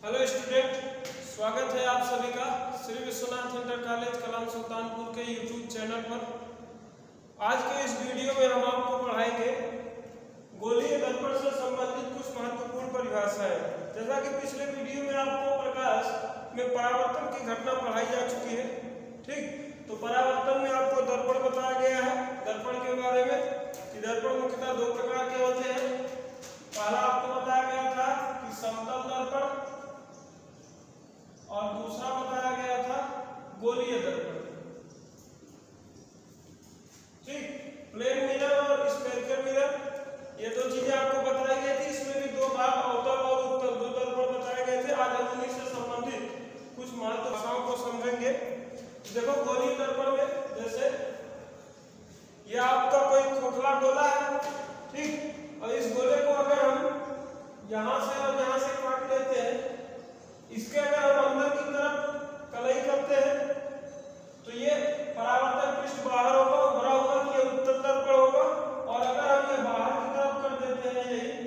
Hello student, स्वागत है आप सभी का श्री विश्वनाथ इंटर कॉलेज कलाम सुल्तानपुर के यूट्यूब चैनल पर। आज के इस वीडियो में हम आपको पढ़ाएंगे गोलीय दर्पण से संबंधित कुछ महत्वपूर्ण परिभाषाएं। जैसा कि पिछले वीडियो में आपको प्रकाश में परावर्तन की घटना पढ़ाई जा चुकी है, ठीक। तो परावर्तन में आपको दर्पण बताया गया है, दर्पण के बारे में कि दर्पण मुख्यतः दो प्रकार के होते हैं। पहला आपको बताया गया था कि समतल दर्पण और दूसरा बताया गया था गोलीय दर्पण, ठीक। प्लेन मिरर और स्फेरिकल मिरर, ये दो चीजें आपको बताई गई थी। इसमें भी दो भाग, अवतल और उत्तल, दो दर्पण बताए गए थे। आज हम इन्हीं से संबंधित कुछ महत्वपूर्ण को समझेंगे। देखो गोलीय दर्पण में जैसे ये आपका कोई खोखला गोला है, ठीक, और इस गोले को अगर हम यहां से और यहां से काट लेते हैं, इसके अगर हम अंदर की तरफ कलई करते हैं तो ये परावर्तन पृष्ठ बाहर होगा, भरा होगा कि ये उत्तल दर्पण होगा। और अगर हम ये बाहर की तरफ कर देते हैं यही,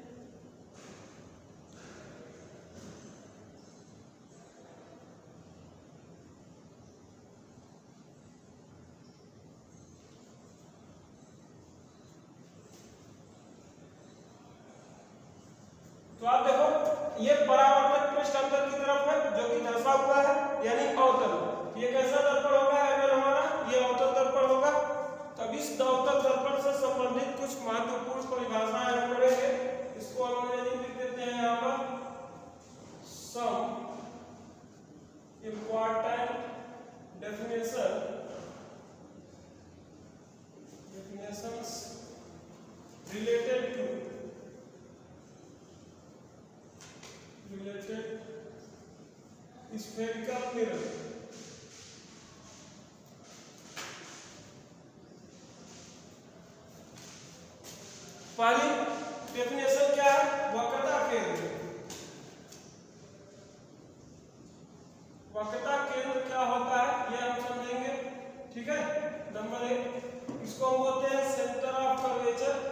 तो आप देखो ये परावर्तक पृष्ठ अंदर की तरफ है जो कि धंसा हुआ है, यानी अवतल। ये कैसा दर्पण होगा अगर हमारा, ये अवतल दर्पण होगा। तब इस अवतल दर्पण से संबंधित कुछ महत्वपूर्ण परिभाषाएं हम पढ़ेंगे। इसको हम लिख देते हैं यहाँ पर some important definitions related spherical mirror। पहली डेफिनेशन क्या है? वक्रता केंद्र। वक्रता केंद्र क्या होता है ये हम समझेंगे, ठीक है। नंबर 1, इसको हम बोलते हैं सेंटर ऑफ कर्वेचर।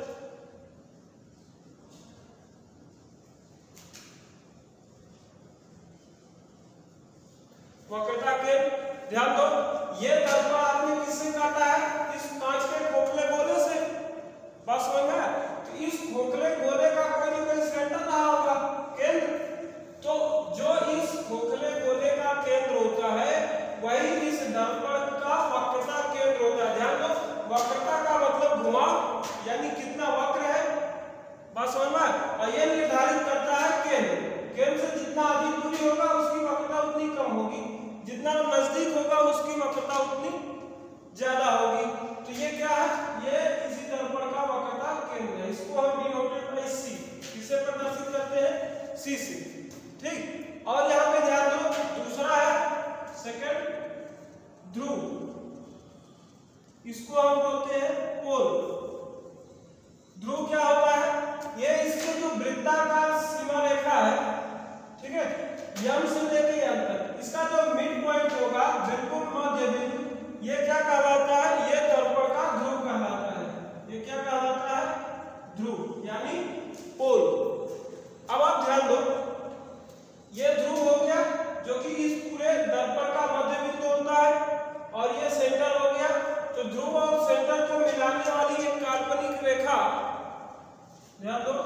वक्रता केंद्र, ध्यान दो, ये दर्पण आपने किससे काटा है? इस कांच के खोखले गोले से। बस समझ में? तो इस खोखले गोले का कोई ना कोई सेंटर रहा होगा, केंद्र। तो जो इस खोखले गोले का केंद्र होता है वही इस दर्पण का वक्रता केंद्र होता है। ध्यान दो, वक्रता का मतलब घुमाव, यानी कितना वक्र है, बस समझ में। और ये निर्धारित करता है केंद्र। केंद्र से जितना अधिक दूरी होगा उसकी वक्रता उतनी कम होगी, जितना नजदीक होगा उसकी वक्रता उतनी ज्यादा होगी। तो ये क्या है? ये किसी दर्पण का वक्रता केंद्र है। इसको हम डिनोटेड बाय सी, किसे प्रदर्शित करते हैं? सी से, ठीक। और यहाँ पे ध्यान दो, दूसरा है सेकंड ध्रुव, इसको हम बोलते हैं पोल। ध्रुव क्या होता है? ये इसके जो वृत्ताकार सीमा रेखा है, ठीक है, यम से लेके यम तक, इसका जो मिड पॉइंट होगा, बिल्कुल मध्य बिंदु, ये क्या कहलाता है? ये दर्पण का ध्रुव कहलाता है। ये क्या कहलाता है? ध्रुव, यानी पोल। अब आप ध्यान दो, ये ध्रुव हो गया जो कि इस पूरे दर्पण का मध्य बिंदु होता है, और ये सेंटर हो गया। तो ध्रुव और सेंटर को मिलाने वाली एक काल्पनिक रेखा, ध्यान दो,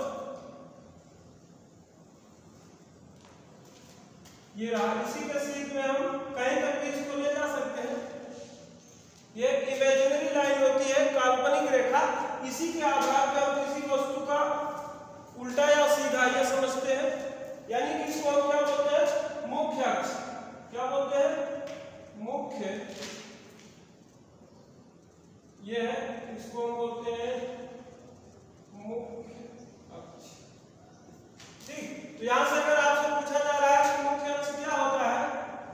ये रहा। इसी के सीध में हम कहीं तक भी इसको ले जा सकते हैं। ये एक इमेजिनरी लाइन होती है, काल्पनिक रेखा। इसी के आधार पर हम किसी वस्तु का उल्टा या सीधा ये समझते हैं, यानी कि इसको हम क्या बोलते हैं? मुख्य अक्ष। क्या बोलते हैं? मुख्य, ये है, इसको हम बोलते हैं मुख्य अक्ष, ठीक। तो यहां से अगर आपसे पूछा जा रहा है कि मुख्य अक्ष क्या होता है,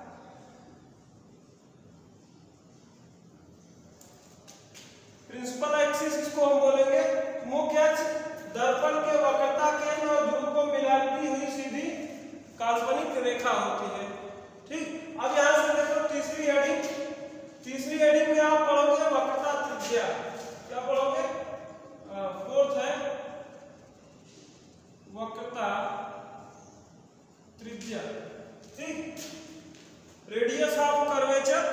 प्रिंसिपल एक्सिस इसको हम बोलेंगे। मुख्य अक्ष दर्पण के वक्रता केंद्र और ध्रुव को मिलाती हुई सीधी काल्पनिक रेखा होती है, ठीक। अब यहां से देखो तीसरी हेडिंग। तीसरी हेडिंग में आप पढ़ोगे वक्रता त्रिज्या। क्या पढ़ोगे? फोर्थ है वक्रता त्रिज्या। त्रिज्या, ठीक, रेडियस ऑफ कर्वेचर,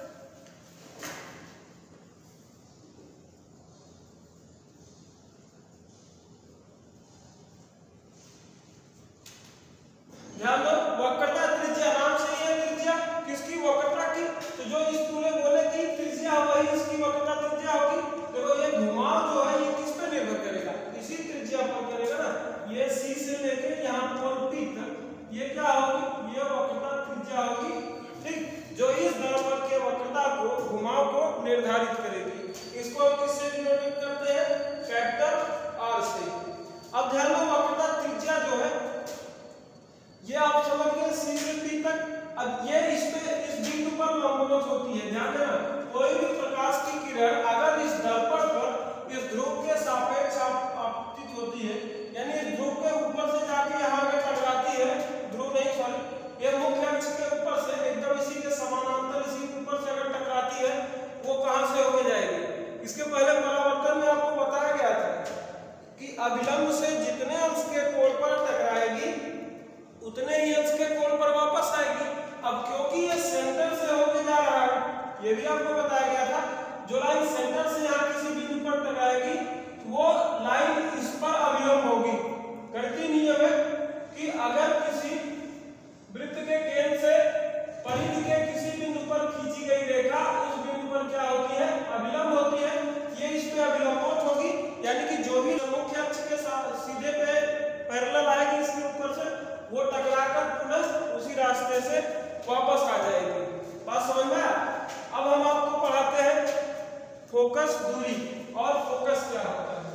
ध्यान दो वक्रता त्रिज्या नाम से ही है त्रिज्या किसकी, वक्रता की। तो जो इस पूरे गोले की त्रिज्या वही इसकी वक्रता त्रिज्या होगी। देखो ये घुमाव जो है ये किस पे निर्भर करेगा, इसी त्रिज्या पर करेगा ना। ये C से लेके यहाँ पर P तक ये क्या होगी, ये वक्रता त्रिज्या होगी, ठीक, जो इस दर्पण के वक्रता को घुमाव को निर्धारित करेगी। इसको हम किससे डिनोट करते हैं, फैक्टर R से। अब ध्यान दो वक्रता त्रिज्या जो है ये आप समझ गए C से P तक। अब ये इस बिंदु पर लंबवत होती है, ध्यान देना। कोई भी प्रकाश की किरण अगर इस दर्पण पर इस ध्रुव के सापेक्ष आपतित होती है, यानी इस ध्रुव के ऊपर से जाके यहाँ पे टकराती है, ध्रुव नहीं सॉरी, ये मुख्य अक्ष के ऊपर से एकदम इसी के समानांतर इसी ऊपर से अगर टकराती है, वो कहाँ से होके जाएगी। इसके पहले परावर्तन में आपको बताया गया था कि अभिलंब से जितने अंश के कोण पर टकराएगी उतने ही अंश के कोण पर वापस आएगी। अब क्योंकि ये सेंटर से होके जा रहा है, ये भी आपको बताया गया था, जो लाइन सेंटर से यहाँ किसी बिंदु पर टकराएगी वो लाइन इस पर अभिलंब होगी। गणितीय नियम है कि अगर किसी वृत्त के केंद्र से परिधि के किसी बिंदु पर खींची गई रेखा उस बिंदु पर क्या होती है, अभिलंब होती है। ये इस पे अभिलंबवत होगी, यानी कि जो भी मुख्य अक्ष के साथ सीधे पे पैरेलल आएगी इसके ऊपर से, वो टकराकर पुनः उसी रास्ते से वापस आ जाएगी। बात समझ में आया। अब हम आपको पढ़ाते हैं फोकस दूरी और फोकस क्या होता है।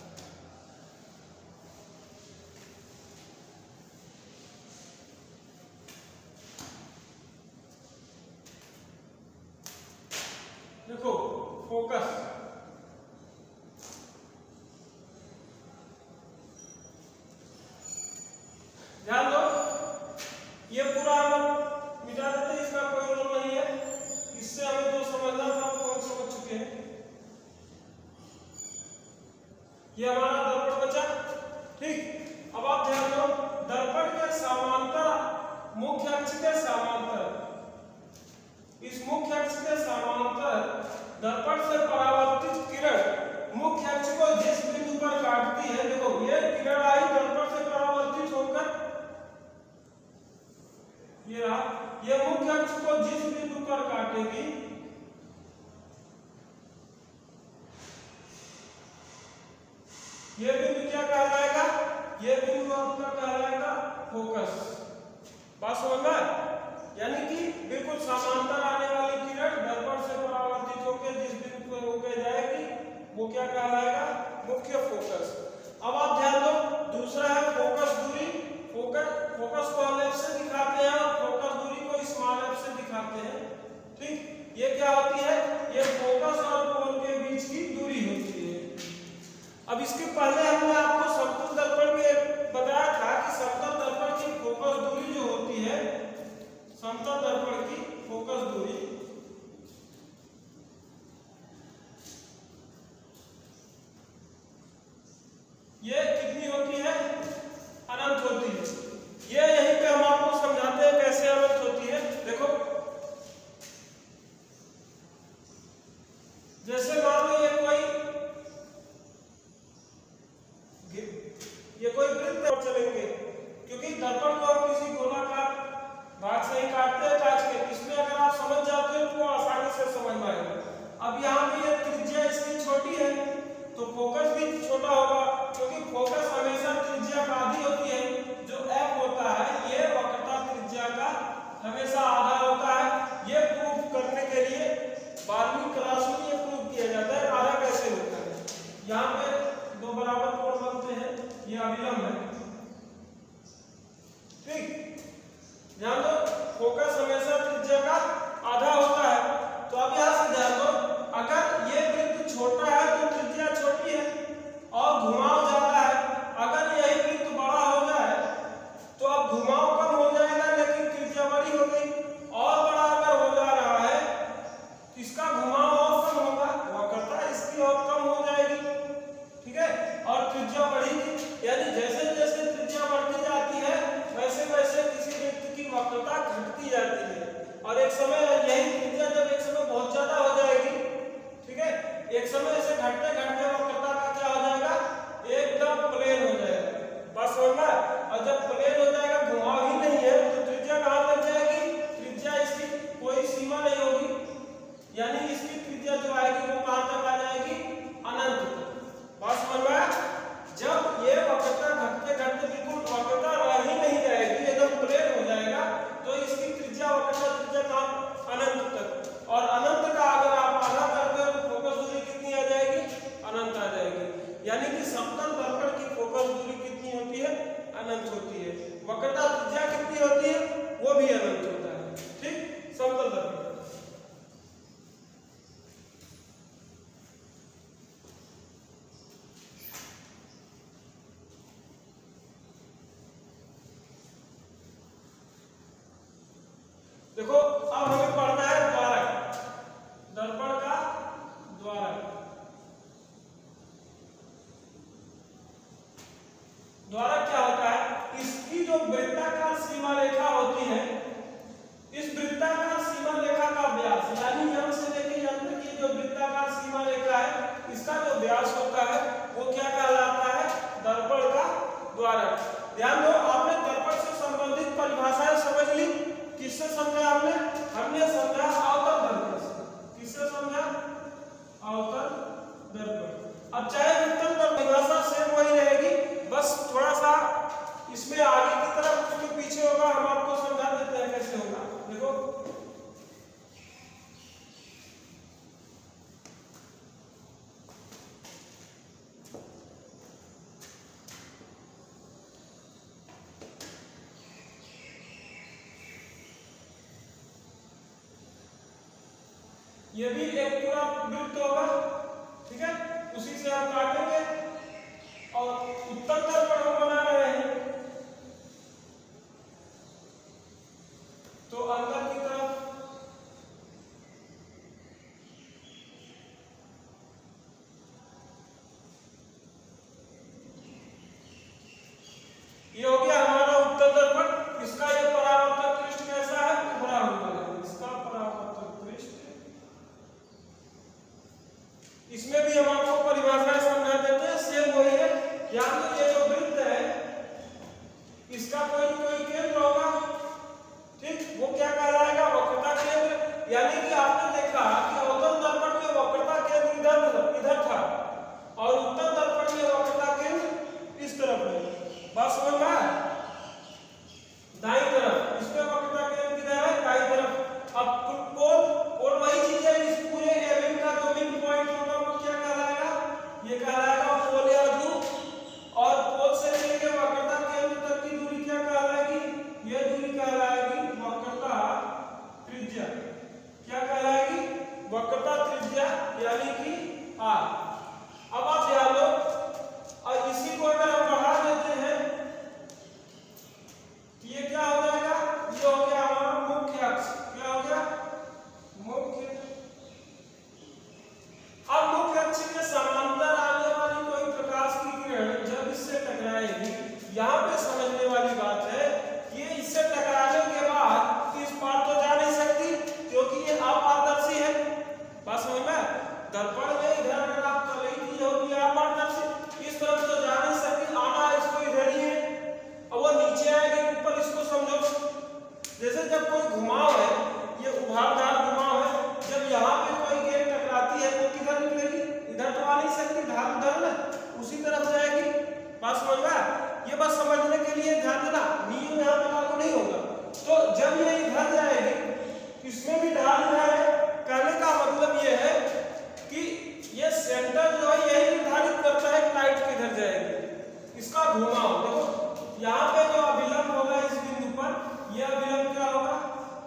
देखो फोकस, ध्यान दो ये पूरा हम मिटा देते हैं, इसका कोई रोल नहीं है। इससे हमें जो समझना था वो हम समझ चुके हैं। ये हमारा दर्पण बचा, ठीक। अब आप ध्यान दो दर्पण के समांतर मुख्य अक्ष के समांतर, इस मुख्य अक्ष के समांतर दर्पण से परावर्तित किरण मुख्य अक्ष को जिस बिंदु पर काटती है, देखो ये किरण आई दर्पण से परावर्तित होकर, ये रहा, ये मुख्य अक्ष को जिस बिंदु पर काटेगी ये बिंदु क्या कहलाएगा, ये बिंदु आपका कहलाएगा फोकस। बात समझ में, यानी कि बिल्कुल समांतर आने वाली किरण दर्पण से परावर्तित होकर जिस बिंदु पर होकर जाएगी वो क्या कहलाएगा, मुख्य फोकस। अब आप ध्यान दो दूसरा है फोकस दूरी। फोकस को हम एफ से दिखाते हैं और फोकस दूरी को स्मॉल एफ से दिखाते हैं, ठीक। ये क्या होती है, ये फोकस और कोण के बीच की दूरी होती है। अब इसके पहले हमने आपको समतल दर्पण में बताया था कि समतल दर्पण की फोकस दूरी जो होती है, समतल दर्पण की फोकस दूरी ये कितनी होती है, अनंत होती है। ये यहीं पे हम आपको समझाते हैं कैसे अनंत होती है। देखो जैसे मान लो ये कोई वृत्त पर चलेंगे, क्योंकि दर्पण को हम किसी गोलाकार भाग से ही काटते हैं कांच के, इसमें अगर आप समझ जाते हो तो आसानी से समझ में आएगा। अब यहाँ पे ये त्रिज्या इसकी छोटी है तो फोकस भी छोटा होगा, क्योंकि फोकस हमेशा त्रिज्या का आधी होती है। जो f होता है ये वक्रता त्रिज्या का हमेशा आधा होता है। ये प्रूव करने के लिए 12वीं क्लास में ये प्रूव किया जाता है आधा कैसे होता है। यहाँ पे दो बराबर कोण बनते हैं, ये अभिलंब है, ठीक। ध्यान दो फोकस हमेशा त्रिज्या का आधा होता है। तो अब यहाँ से ध्यान दो अगर ये वृत्त छोटा है तो त्रिज्या छोटी है और घुमाव ज्यादा है। अगर यही वृत्त बड़ा हो जाए तो अब घुमाव कम हो जाएगा लेकिन त्रिज्या बड़ी हो गई, और बड़ा अगर हो जा रहा है तो इसका घुमाव और कम होगा, वक्रता इसकी और कम हो जाएगी, ठीक है, और त्रिज्या बढ़ेगी। यानी जैसे जैसे त्रिज्या बढ़ती जाती है वैसे वैसे किसी वृत्त समय यही त्रिज्या जब एक समय बहुत ज्यादा हो जाएगी, ठीक है, एक समय ऐसे घटते घटते वक्रता का क्या हो जाएगा, एकदम प्लेन हो जाएगा। बस समझ में। और जब प्लेन हो जाएगा, घुमाव ही नहीं है, तो त्रिज्या कहां तक जाएगी, त्रिज्या इसकी कोई सीमा नहीं होगी, यानी इसकी त्रिज्या जो आएगी वो कहां तक आ जाएगी, अनंत तक। बस समझ में। जब ये वक्रता घटते घटते बिल्कुल वक्रता रह ही नहीं जाएगी, एकदम प्लेन हो जाएगा, तो इसकी त्रिज्या वक्रता त्रिज्या कहां, अनंत तक। और अनंत का अगर आप आधा करते हो तो फोकस दूरी कितनी आ जाएगी, अनंत आ जाएगी। यानी कि समतल दर्पण की फोकस दूरी कितनी होती है, अनंत होती है। वक्रता त्रिज्या कितनी होती है, वो भी अनंत होता है। ठीक, समतल दर्पण। देखो अब हमें पढ़ना है द्वारक, दर्पण का द्वारक। द्वारक क्या होता है, इसकी जो वृत्ताकार सीमा रेखा होती है, इस वृत्ताकार सीमा रेखा का व्यास, यानी यहां से लेके यहां तक की जो वृत्ताकार सीमा रेखा है, इसका जो व्यास होता है वो क्या कहलाता है, दर्पण का द्वारक। ध्यान दो, आपने दर्पण से संबंधित परिभाषाएं समझ ली। किससे समझा आपने, हमने समझा अवतल दर्पण से। किससे समझा, अवतल दर्पण। अब चाहे उत्तल दर्पण परिभाषा सेम वही रहेगी, बस थोड़ा सा इसमें आगे की तरफ उसके पीछे होगा, हम आपको समझा देते हैं कैसे होगा। देखो ये भी एक पूरा वृत्त होगा, ठीक है, उसी से हम काटेंगे। और उत्तल दर्पण हम बना रहे हैं, तो अंदर की तरफ ये हो गया हमारा उत्तल दर्पण। इसका ये परावर्तक पृष्ठ कैसा है, उभरा हुआ है। इसका परावर्तक पृष्ठ, इसमें भी हम आपको परिभाषाएं समझा देते हैं, सेम वही है। या तो ये जो वृत्त है इसका कोई न कोई केंद्र होगा, ठीक, वो क्या कहलाएगा, वक्रता केंद्र। यानी कि आपने देखा कि अवतल दर्पण में वक्रता केंद्र इधर था और उत्तल दर्पण में वक्रता केंद्र इस तरफ है। बात समझ में, दाईं तरफ इसमें वक्रता केंद्र किधर है, दाईं तरफ। अब कोण वही चीज है, इस पूरे एवन का जो मिड पॉइंट होगा वो क्या कहलाएगा, ये कहलाएगा पोल या ध्रुव। और पोल से लेके वक्रता केंद्र तक की दूरी क्या कहलाएगी, ये दूरी कहलाएगी वक्रता त्रिज्या। क्या कहलाएगी, वक्रता त्रिज्या, यानी कि r। अब आप ध्यान दो, और इसी को अगर हम बढ़ा देते हैं तो ये क्या हो जाएगा, ये हो गया हमारा मुख्य अक्ष। क्या हो गया, मुख्य। अब मुख्य अक्ष के समांतर आने वाली कोई प्रकाश की किरण जब इससे टकराएगी, यहाँ पे समझने वाली बात है कि ये इससे टकराने के बाद इस पार तो जा नहीं सकती, क्योंकि ये अपारदर्शी है। बात समझ में, दर्पण में इधर अगर आप चली दी होगी अपारदर्शी, इस तरफ तो जा नहीं सकती, आना इसको इधर ही है। अब वो नीचे आएगी ऊपर, इसको समझो जैसे जब कोई घुमाव है, ये उभारदार घुमाव है, जब यहाँ पे कोई गेंद टकराती है तो किधर निकलेगी, इधर तो आ नहीं सकती, ढाल उधर ना उसी तरफ जाएगी। बात समझ में, ये बस समझने के लिए ध्यान देना, नियम यहाँ पे लागू नहीं होगा। तो जब ये इधर जाएगी, इसमें भी ढाल इधर है, कहने का मतलब ये है कि ये सेंटर जो है यही निर्धारित करता है लाइट किधर जाएगी। इसका घुमाव देखो, यहाँ पे जो अभिलंब होगा इस बिंदु पर, यह अभिलंब क्या होगा,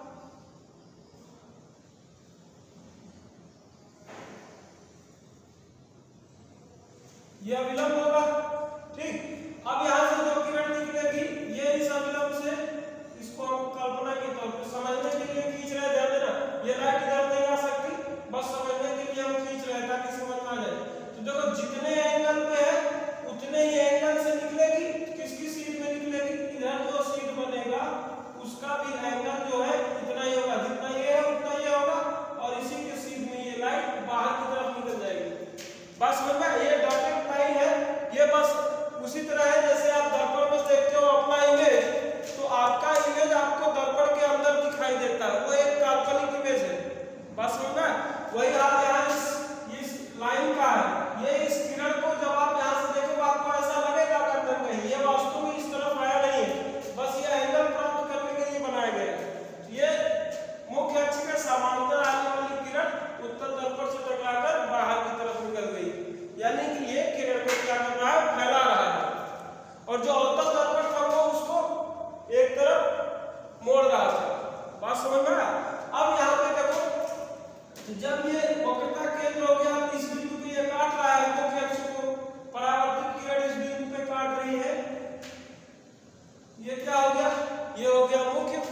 यह अभिलंब होगा, ठीक। अब यहाँ से जो किरण निकलेगी ये इस अभिलंब से, इसको हम कल्पना के तौर पर समझने के लिए खींच रहे, ध्यान देना, ये लाइट इधर नहीं आ सकती, बस समझने के लिए हम खींच रहे हैं ताकि समझ में आ जाए। तो देखो जितने एंगल पे है उतने ही एंगल से निकलेगी, किसकी सीध में निकलेगी, इधर जो सीध बनेगा उसका भी एंगल जो है इतना ही होगा, जितना ये है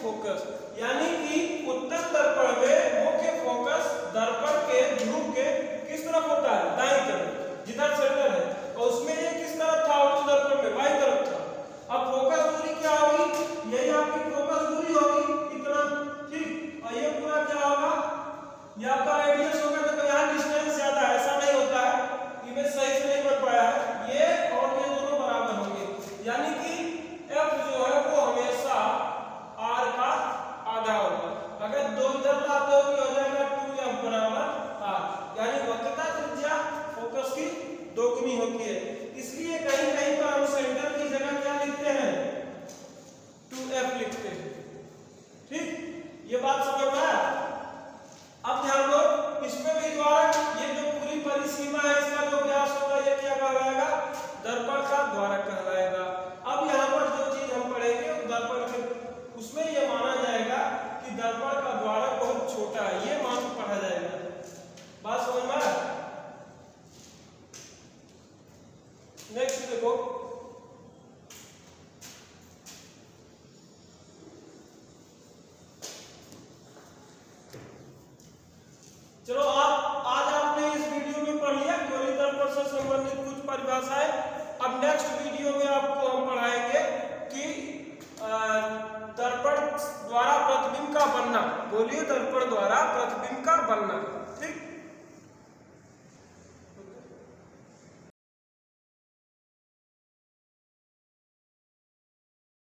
फोकस, यानी कि उत्तल दर्पण में मुख्य फोकस दर्पण के ध्रुव के किस तरफ होता है, दाईं तरफ, जिधर सेंटर है, और उसमें ये किस तरफ था, उत्तल दर्पण में बाईं तरफ था। अब फोकस दूरी क्या होगी, यही आपकी फोकस दूरी होगी इतना, ठीक, और ये पूरा क्या होगा, ये आपका रेडियस होगा। देखो यहाँ डिस्टेंस ज्यादा है, ऐसा नहीं होता है, इमेज सही से नहीं बन पाया है, ये और ये दोनों बराबर होंगे, यानी कि F जो है वो हमेशा R का आधा होगा। अगर दो इधर लाते हो तो हो जाएगा 2F बराबर R, यानी वक्रता त्रिज्या फोकस की दोगुनी होती है। इसलिए कहीं कहीं पर हम सेंटर की जगह क्या लिखते हैं, 2F लिखते हैं, ठीक, ये बात समझ में आया। अब ध्यान दो, इसमें भी द्वारक, ये जो पूरी परिसीमा है इसका जो व्यास होगा ये क्या कहलाएगा, दर्पण का द्वारक कहलाएगा। अब यहाँ पर जो चीज हम पढ़ेंगे दर्पण के, उसमें ये माना जाएगा कि दर्पण का द्वारक बहुत छोटा है, ये मान पढ़ा जाएगा। बात समझ में आया। नेक्स्ट देखो, चलो आज आपने इस वीडियो में पढ़ लिया गोलीय दर्पण से संबंधित कुछ परिभाषाएं। अब नेक्स्ट वीडियो में आपको हम पढ़ाएंगे कि दर्पण द्वारा प्रतिबिंब का बनना, गोलीय दर्पण द्वारा प्रतिबिंब का बनना, ठीक।